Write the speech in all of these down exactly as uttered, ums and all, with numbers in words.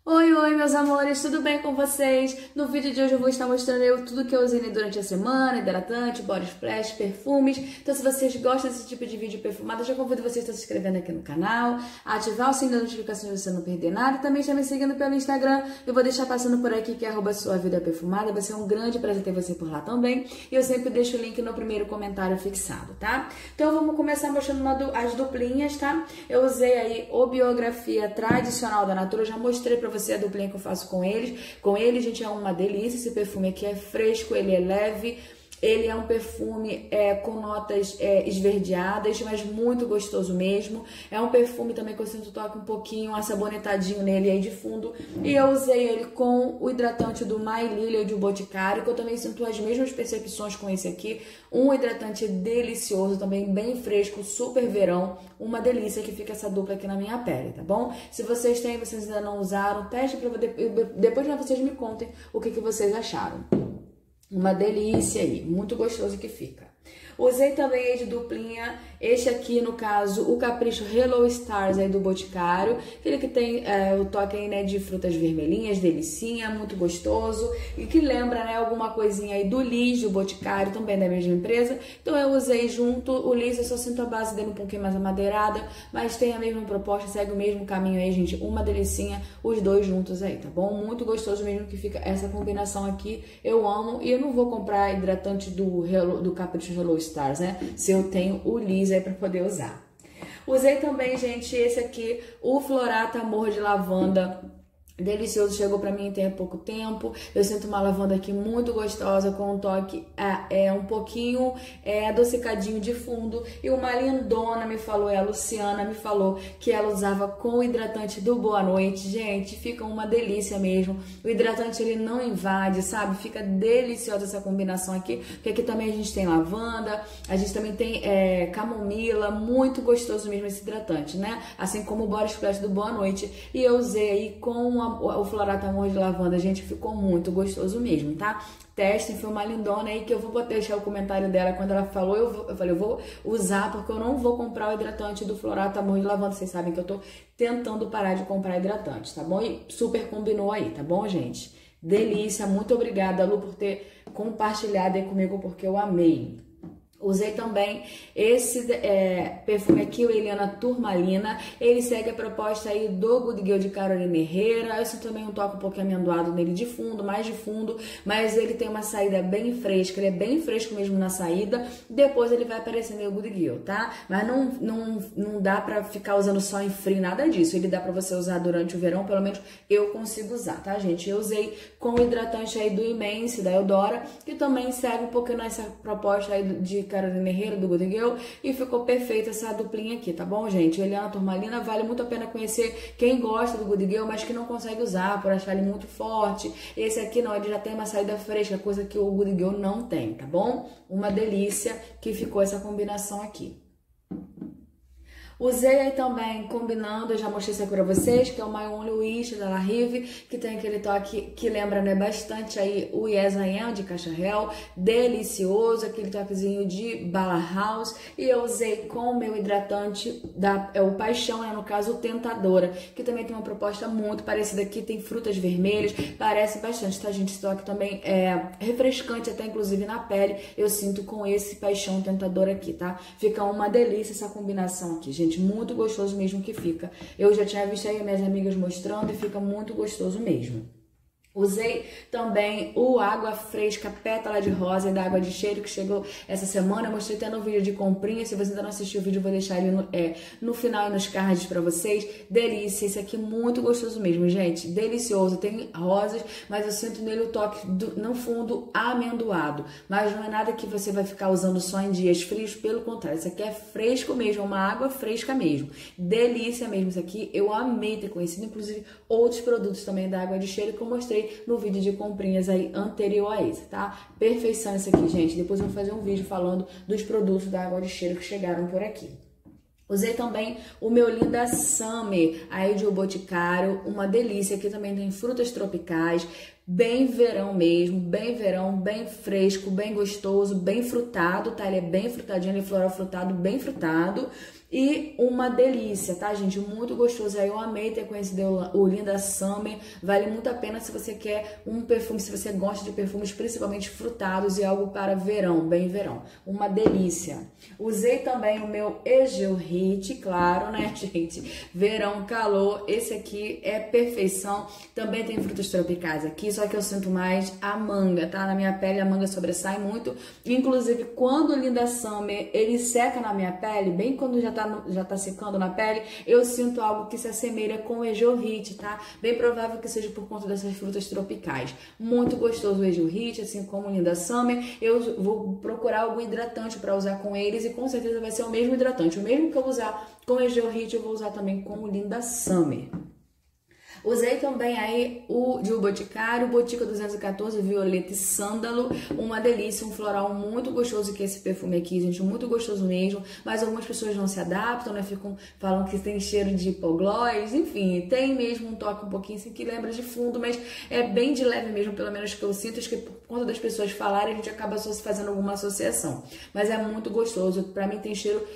Oi, oi, meus amores, tudo bem com vocês? No vídeo de hoje eu vou estar mostrando eu tudo que eu usei durante a semana, hidratante, body splash, perfumes. Então se vocês gostam desse tipo de vídeo perfumado, eu já convido vocês a estar se inscrevendo aqui no canal, ativar o sininho da notificação para você não perder nada e também estar me seguindo pelo Instagram. Eu vou deixar passando por aqui que é arroba sua vida perfumada, vai ser um grande prazer ter você por lá também. E eu sempre deixo o link no primeiro comentário fixado, tá? Então vamos começar mostrando uma du as duplinhas, tá? Eu usei aí o Biografia Tradicional da Natura, eu já mostrei pra você a duplinha que eu faço com eles. Com ele, gente, é uma delícia. Esse perfume aqui é fresco, ele é leve. Ele é um perfume é, com notas é, esverdeadas, mas muito gostoso mesmo. É um perfume também que eu sinto toque um pouquinho assabonetadinho nele aí de fundo. E eu usei ele com o hidratante do My Lily de Boticário, que eu também sinto as mesmas percepções com esse aqui. Um hidratante delicioso, também bem fresco, super verão. Uma delícia que fica essa dupla aqui na minha pele, tá bom? Se vocês têm, vocês ainda não usaram, teste pra depois vocês me contem o que, que vocês acharam. Uma delícia aí, muito gostoso que fica. Usei também aí de duplinha, este aqui no caso, o Capricho Hello Stars aí do Boticário, aquele que tem é, o toque aí, né, de frutas vermelhinhas, delicinha, muito gostoso, e que lembra, né, alguma coisinha aí do Liz do Boticário, também da mesma empresa. Então eu usei junto, o Liz eu só sinto a base dele um pouquinho mais amadeirada, mas tem a mesma proposta, segue o mesmo caminho aí, gente, uma delicinha, os dois juntos aí, tá bom? Muito gostoso mesmo que fica essa combinação aqui, eu amo, e eu não vou comprar hidratante do, Hello, do Capricho Hello Stars, né? Se eu tenho o Liz aí pra poder usar. Usei também, gente, esse aqui, o Florata Amor de Lavanda. Delicioso, chegou pra mim tem pouco tempo. Eu sinto uma lavanda aqui muito gostosa, com um toque é, é um pouquinho é, adocicadinho de fundo. E uma lindona me falou, é a Luciana me falou que ela usava com o hidratante do Boa Noite. Gente, fica uma delícia mesmo. O hidratante ele não invade, sabe? Fica deliciosa essa combinação aqui, porque aqui também a gente tem lavanda, a gente também tem é, camomila, muito gostoso mesmo esse hidratante, né? Assim como o Body Splash do Boa Noite. E eu usei aí com o Florata Amor de Lavanda, gente, ficou muito gostoso mesmo, tá? Testem, foi uma lindona aí que eu vou deixar o comentário dela quando ela falou, eu, vou, eu falei, eu vou usar porque eu não vou comprar o hidratante do Florata Amor de Lavanda, vocês sabem que eu tô tentando parar de comprar hidratante, tá bom? E super combinou aí, tá bom, gente? Delícia, muito obrigada, Lu, por ter compartilhado aí comigo, porque eu amei. Usei também esse é, perfume aqui, o Eliana Turmalina. Ele segue a proposta aí do Good Girl de Carolina Herrera. Eu sinto também um toque um pouquinho amendoado nele de fundo, mais de fundo. Mas ele tem uma saída bem fresca, ele é bem fresco mesmo na saída. Depois ele vai aparecer meio Good Girl, tá? Mas não, não, não dá pra ficar usando só em frio, nada disso. Ele dá pra você usar durante o verão, pelo menos eu consigo usar, tá, gente? Eu usei com o hidratante aí do Imense, da Eudora, que também segue um pouquinho nessa proposta aí de Carolina Herrera, do Good Girl, e ficou perfeita essa duplinha aqui, tá bom, gente? Eliana Turmalina, vale muito a pena conhecer quem gosta do Good Girl, mas que não consegue usar por achar ele muito forte. Esse aqui não, ele já tem uma saída fresca, coisa que o Good Girl não tem, tá bom? Uma delícia que ficou essa combinação aqui. Usei aí também, combinando, eu já mostrei isso aqui pra vocês, que é o My Only Wish da La Rive, que tem aquele toque que lembra, né, bastante aí o Yes I Am de Caixa Real, delicioso, aquele toquezinho de Bala House, e eu usei com o meu hidratante, da, é o Paixão, né, no caso o Tentadora, que também tem uma proposta muito parecida aqui, tem frutas vermelhas, parece bastante, tá, gente? Esse toque também é refrescante, até inclusive na pele, eu sinto com esse Paixão Tentadora aqui, tá? Fica uma delícia essa combinação aqui, gente. Gente, muito gostoso mesmo que fica. Eu já tinha visto aí minhas amigas mostrando e fica muito gostoso mesmo. Usei também o Água Fresca Pétala de Rosa da Água de Cheiro, que chegou essa semana. Eu mostrei até no vídeo de comprinha. Se você ainda não assistiu o vídeo, eu vou deixar ele no, é, no final e nos cards pra vocês. Delícia, esse aqui é muito gostoso mesmo, gente. Delicioso, tem rosas, mas eu sinto nele o toque, do, no fundo, amendoado. Mas não é nada que você vai ficar usando só em dias frios, pelo contrário. Isso aqui é fresco mesmo, é uma água fresca mesmo. Delícia mesmo isso aqui. Eu amei ter conhecido, inclusive, outros produtos também da Água de Cheiro que eu mostrei no vídeo de comprinhas aí anterior a esse, tá? Perfeição esse aqui, gente. Depois eu vou fazer um vídeo falando dos produtos da Água de Cheiro que chegaram por aqui. Usei também o meu Linda Summer, aí de O Boticário, uma delícia, aqui também tem frutas tropicais, bem verão mesmo, bem verão, bem fresco, bem gostoso, bem frutado, tá? Ele é bem frutadinho, ele é floral frutado, bem frutado. E uma delícia, tá, gente? Muito gostoso. Aí eu amei ter conhecido o Linda Summer. Vale muito a pena se você quer um perfume, se você gosta de perfumes principalmente frutados e algo para verão, bem verão. Uma delícia. Usei também o meu Egeu Hit, claro, né, gente? Verão, calor. Esse aqui é perfeição. Também tem frutas tropicais aqui, só que eu sinto mais a manga, tá? Na minha pele a manga sobressai muito. Inclusive, quando o Linda Summer, ele seca na minha pele, bem quando já tá, no, já tá secando na pele, eu sinto algo que se assemelha com o Egeu Hit, tá? Bem provável que seja por conta dessas frutas tropicais. Muito gostoso o Egeu Hit, assim como o Linda Summer. Eu vou procurar algum hidratante para usar com eles e com certeza vai ser o mesmo hidratante. O mesmo que eu usar com o Egeu Hit, eu vou usar também com o Linda Summer. Usei também aí o de Boticário, Botica duzentos e quatorze, Violeta e Sândalo, uma delícia, um floral muito gostoso que é esse perfume aqui, gente, muito gostoso mesmo, mas algumas pessoas não se adaptam, né, ficam falando que tem cheiro de hipoglós, enfim, tem mesmo um toque um pouquinho assim que lembra de fundo, mas é bem de leve mesmo, pelo menos que eu sinto, acho que por conta das pessoas falarem, a gente acaba só se fazendo alguma associação, mas é muito gostoso, pra mim tem cheiro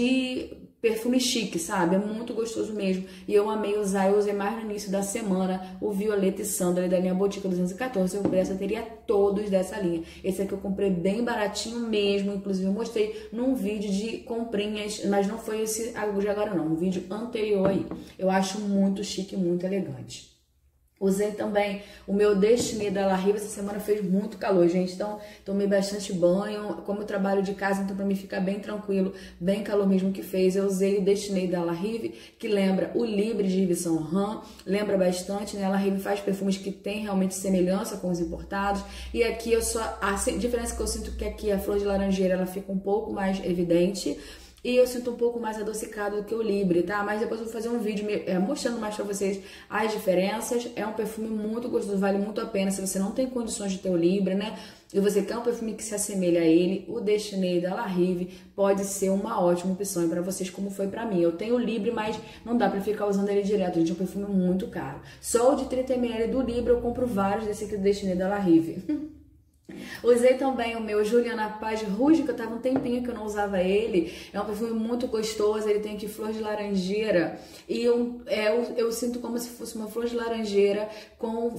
de perfume chique, sabe? É muito gostoso mesmo. E eu amei usar, eu usei mais no início da semana o Violeta e Sândalo da linha Botica duzentos e quatorze. Se eu pudesse, eu teria todos dessa linha. Esse aqui eu comprei bem baratinho mesmo. Inclusive, eu mostrei num vídeo de comprinhas, mas não foi esse de agora não, um vídeo anterior aí. Eu acho muito chique, muito elegante. Usei também o meu Destiné da La Rive, essa semana fez muito calor, gente, então tomei bastante banho, como eu trabalho de casa, então pra mim ficar bem tranquilo, bem calor mesmo que fez, eu usei o Destiné da La Rive, que lembra o Libre de Yves Saint Laurent, lembra bastante, né, a La Rive faz perfumes que tem realmente semelhança com os importados, e aqui eu só, a diferença que eu sinto que aqui a flor de laranjeira, ela fica um pouco mais evidente, e eu sinto um pouco mais adocicado do que o Libre, tá? Mas depois eu vou fazer um vídeo é, mostrando mais pra vocês as diferenças. É um perfume muito gostoso, vale muito a pena. Se você não tem condições de ter o Libre, né? E você quer um perfume que se assemelha a ele, o Destiné da La Rive pode ser uma ótima opção para vocês, como foi pra mim. Eu tenho o Libre, mas não dá pra ficar usando ele direto, gente. É um perfume muito caro. Só o de trinta mililitros do Libre eu compro vários desse aqui do Destiné da La Rive. Usei também o meu Juliana Paz Rouge, que eu tava um tempinho que eu não usava ele. É um perfume muito gostoso, ele tem aqui flor de laranjeira. E eu, é, eu, eu sinto como se fosse uma flor de laranjeira com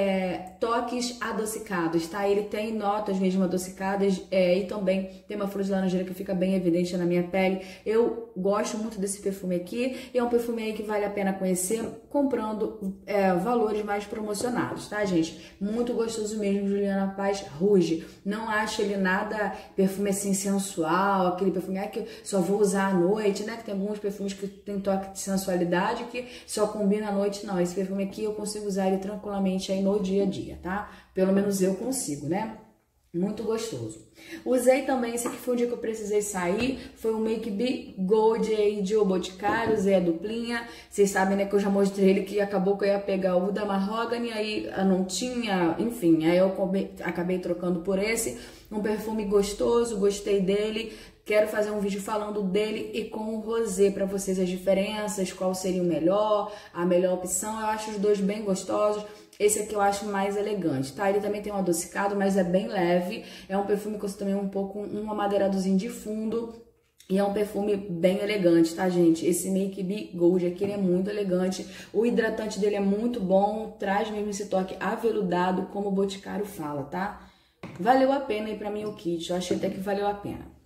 é, toques adocicados, tá? Ele tem notas mesmo adocicadas é, e também tem uma flor de laranjeira que fica bem evidente na minha pele. Eu gosto muito desse perfume aqui e é um perfume aí que vale a pena conhecer comprando é, valores mais promocionados, tá, gente? Muito gostoso mesmo, Juliana Paz Rouge. Não acho ele nada perfume assim sensual, aquele perfume ah, que eu só vou usar à noite, né? Que tem alguns perfumes que tem toque de sensualidade que só combina à noite. Não, esse perfume aqui eu consigo usar ele tranquilamente aí no dia a dia, tá? Pelo menos eu consigo, né? Muito gostoso. Usei também, esse aqui foi o dia que eu precisei sair, foi o Make Be Gold aí de O Boticário, usei a duplinha. Vocês sabem, né, que eu já mostrei ele que acabou que eu ia pegar o da Mahogany, aí não tinha, enfim, aí eu acabei trocando por esse. Um perfume gostoso, gostei dele. Quero fazer um vídeo falando dele e com o rosé para vocês as diferenças, qual seria o melhor, a melhor opção. Eu acho os dois bem gostosos. Esse aqui eu acho mais elegante, tá? Ele também tem um adocicado, mas é bem leve. É um perfume que eu também um pouco um amadeiradozinho de fundo. E é um perfume bem elegante, tá, gente? Esse Make Be Gold aqui, ele é muito elegante. O hidratante dele é muito bom. Traz mesmo esse toque aveludado, como o Boticário fala, tá? Valeu a pena aí pra mim o kit. Eu achei até que valeu a pena.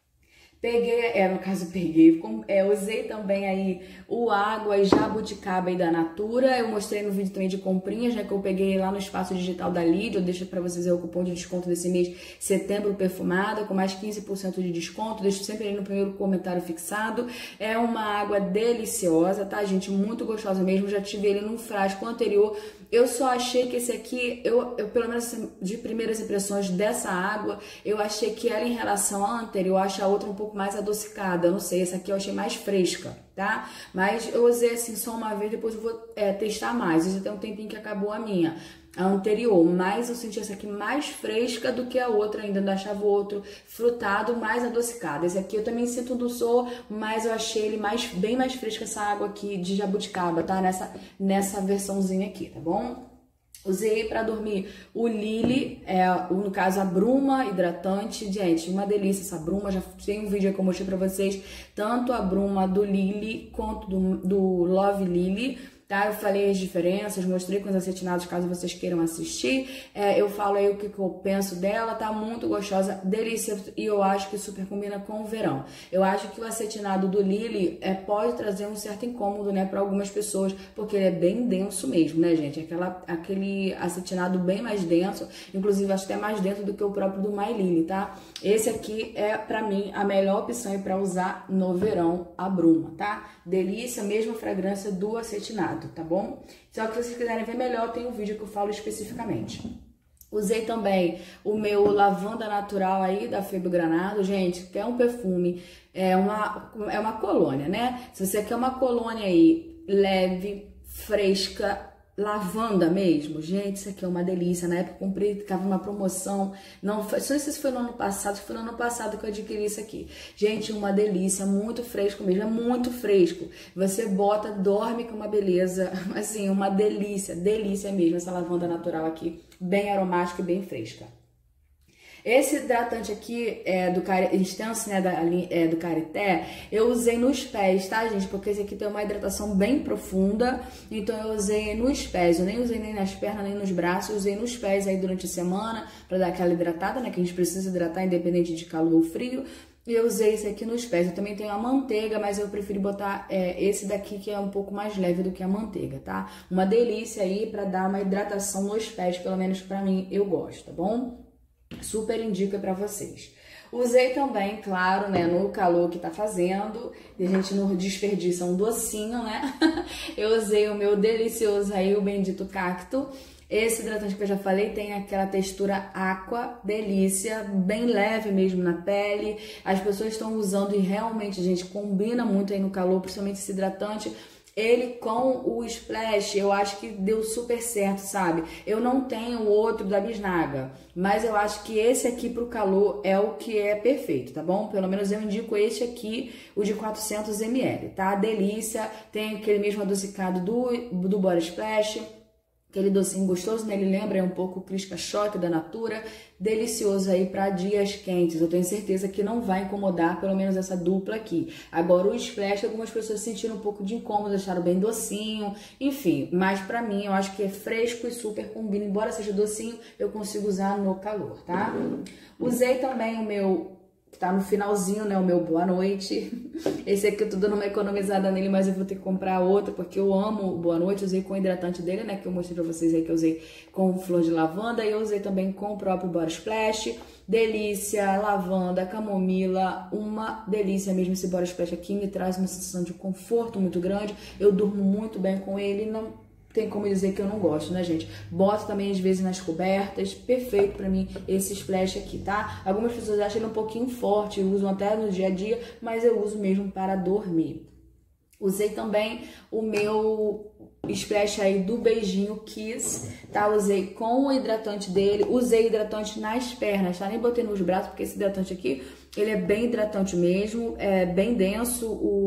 Peguei, é, no caso peguei, é, usei também aí o Água e Jabuticaba aí da Natura. Eu mostrei no vídeo também de comprinhas, né, que eu peguei lá no espaço digital da Lidia. Eu deixo pra vocês aí o cupom de desconto desse mês, setembro perfumada, com mais quinze por cento de desconto. Deixo sempre aí no primeiro comentário fixado. É uma água deliciosa, tá, gente? Muito gostosa mesmo. Já tive ele num frasco anterior. Eu só achei que esse aqui, eu, eu pelo menos de primeiras impressões dessa água, eu achei que ela em relação à anterior, eu acho a outra um pouco mais adocicada, eu não sei, essa aqui eu achei mais fresca, tá? Mas eu usei assim só uma vez, depois eu vou é, testar mais, isso tem um tempinho que acabou a minha, a anterior, mas eu senti essa aqui mais fresca do que a outra, ainda não achava o outro frutado, mais adocicado. Esse aqui eu também sinto um dulçor, mas eu achei ele mais, bem mais fresco essa água aqui de jabuticaba, tá? Nessa, nessa versãozinha aqui, tá bom? Usei para dormir o Lily, é, no caso a bruma hidratante. Gente, uma delícia essa bruma, já tem um vídeo que eu mostrei para vocês, tanto a bruma do Lily quanto do, do Love Lily. Tá? Eu falei as diferenças, mostrei com os acetinados, caso vocês queiram assistir. É, eu falo aí o que, que eu penso dela, tá muito gostosa, delícia, e eu acho que super combina com o verão. Eu acho que o acetinado do Lily é, pode trazer um certo incômodo, né, para algumas pessoas, porque ele é bem denso mesmo, né, gente? Aquela, aquele acetinado bem mais denso, inclusive acho até mais denso do que o próprio do My Lily, tá? Esse aqui é, pra mim, a melhor opção para usar no verão, a bruma, tá? Delícia, mesma fragrância do acetinado, tá bom? Só que se vocês quiserem ver melhor, tem um vídeo que eu falo especificamente. Usei também o meu lavanda natural aí da Febo Granado, gente, que é um perfume, é uma, é uma colônia, né? Se você quer uma colônia aí leve, fresca, lavanda mesmo, gente, isso aqui é uma delícia. Na época eu comprei, tava uma promoção, não sei se foi no ano passado, foi no ano passado que eu adquiri isso aqui. Gente, uma delícia, muito fresco mesmo, é muito fresco. Você bota, dorme com uma beleza, assim, uma delícia, delícia mesmo essa lavanda natural aqui, bem aromática e bem fresca. Esse hidratante aqui, é do Intense, né, da, é, do Karité, eu usei nos pés, tá, gente? Porque esse aqui tem uma hidratação bem profunda, então eu usei nos pés. Eu nem usei nem nas pernas, nem nos braços, eu usei nos pés aí durante a semana, pra dar aquela hidratada, né, que a gente precisa hidratar independente de calor ou frio. E eu usei esse aqui nos pés. Eu também tenho a manteiga, mas eu prefiro botar é, esse daqui, que é um pouco mais leve do que a manteiga, tá? Uma delícia aí pra dar uma hidratação nos pés, pelo menos pra mim, eu gosto, tá bom? Super indica pra vocês. Usei também, claro, né, no calor que tá fazendo, e a gente não desperdiça um docinho, né? Eu usei o meu delicioso aí, o Bendito Cacto. Esse hidratante que eu já falei tem aquela textura aqua, delícia, bem leve mesmo na pele. As pessoas estão usando e realmente, gente, combina muito aí no calor, principalmente esse hidratante. Ele com o Splash, eu acho que deu super certo, sabe? Eu não tenho o outro da Bisnaga, mas eu acho que esse aqui pro calor é o que é perfeito, tá bom? Pelo menos eu indico esse aqui, o de quatrocentos mililitros, tá? Delícia, tem aquele mesmo adocicado do, do Body Splash. Aquele docinho gostoso, né? Ele lembra um pouco o Crisca Choque da Natura. Delicioso aí para dias quentes. Eu tenho certeza que não vai incomodar, pelo menos essa dupla aqui. Agora o Splash, algumas pessoas sentiram um pouco de incômodo, acharam bem docinho. Enfim, mas pra mim eu acho que é fresco e super combina. Embora seja docinho, eu consigo usar no calor, tá? Usei também o meu... que tá no finalzinho, né, o meu Boa Noite. Esse aqui eu tô dando uma economizada nele, mas eu vou ter que comprar outro, porque eu amo o Boa Noite. Eu usei com o hidratante dele, né, que eu mostrei pra vocês aí, que eu usei com flor de lavanda, e eu usei também com o próprio Body Splash. Delícia, lavanda, camomila, uma delícia mesmo esse Body Splash aqui, me traz uma sensação de conforto muito grande. Eu durmo muito bem com ele, não tem como dizer que eu não gosto, né, gente? Boto também, às vezes, nas cobertas. Perfeito pra mim esse splash aqui, tá? Algumas pessoas acham ele um pouquinho forte, usam até no dia a dia, mas eu uso mesmo para dormir. Usei também o meu splash aí do Beijinho Kiss, tá? Usei com o hidratante dele, usei hidratante nas pernas, tá? Nem botei nos braços, porque esse hidratante aqui, ele é bem hidratante mesmo, é bem denso,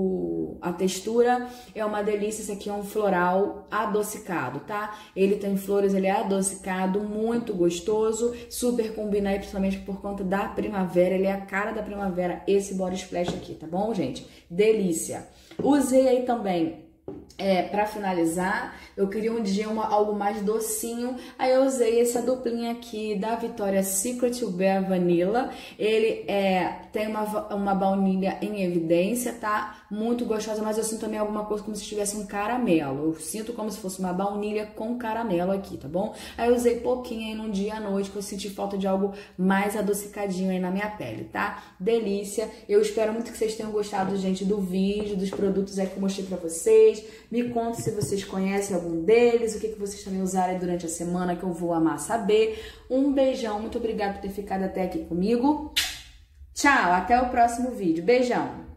o, a textura é uma delícia. Esse aqui é um floral adocicado, tá? Ele tem flores, ele é adocicado, muito gostoso, super combina aí, principalmente por conta da primavera, ele é a cara da primavera, esse Body Splash aqui, tá bom, gente? Delícia! Usei aí também, é, pra finalizar, eu queria um dia uma, algo mais docinho, aí eu usei essa duplinha aqui da Victoria's Secret, o Bear Vanilla. Ele é, tem uma, uma baunilha em evidência, tá? Muito gostosa, mas eu sinto também alguma coisa como se tivesse um caramelo. Eu sinto como se fosse uma baunilha com caramelo aqui, tá bom? Aí eu usei pouquinho aí num dia à noite, que eu senti falta de algo mais adocicadinho aí na minha pele, tá? Delícia! Eu espero muito que vocês tenham gostado, gente, do vídeo, dos produtos aí que eu mostrei pra vocês. Me conta se vocês conhecem algum deles, o que, que vocês também usaram durante a semana, que eu vou amar saber. Um beijão, muito obrigada por ter ficado até aqui comigo. Tchau, até o próximo vídeo. Beijão!